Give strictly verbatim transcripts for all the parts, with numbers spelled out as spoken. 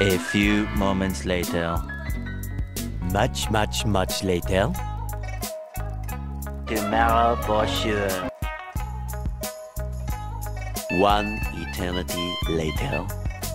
A few moments later. Much, much, much later. Tomorrow for sure. One eternity later.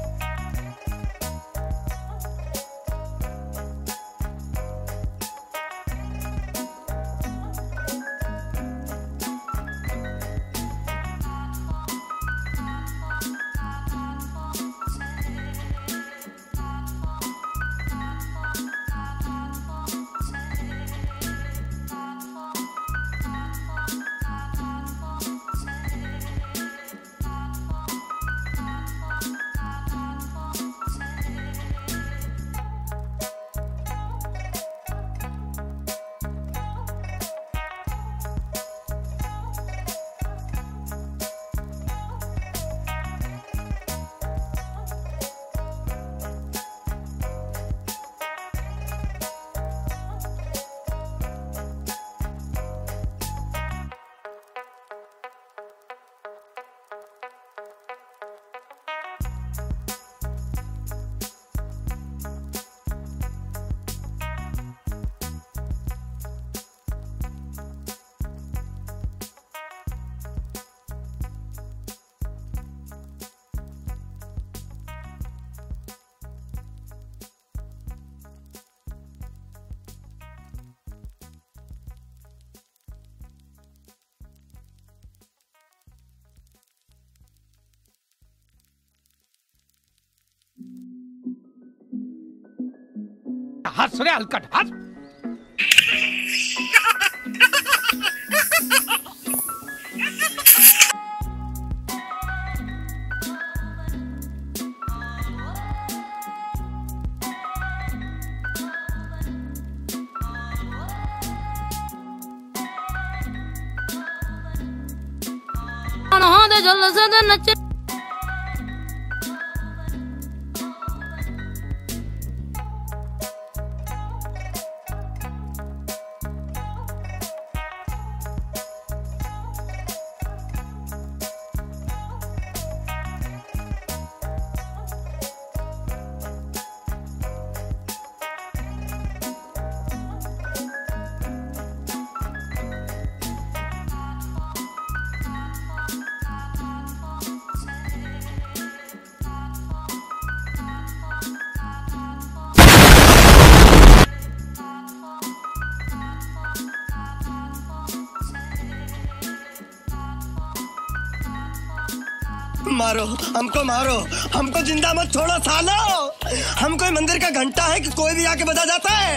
हंस रे हलकट हंस। जल से नच मारो हमको, मारो हमको, जिंदा मत छोड़ो सालो। हम कोई मंदिर का घंटा है कि कोई भी आके बजा जाता है।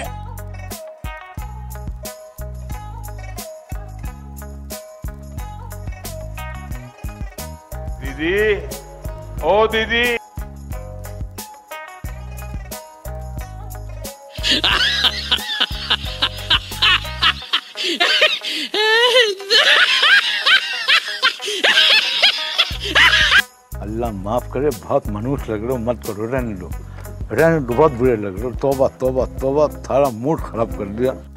दीदी, ओ दीदी। अल्लाह माफ करे, बहुत मनुष्य लग रहे हो, मत करो, रहने दो रहने दो, बहुत बुरे लग रहे हो। तौबा तौबा तौबा, थारा मूड खराब कर दिया।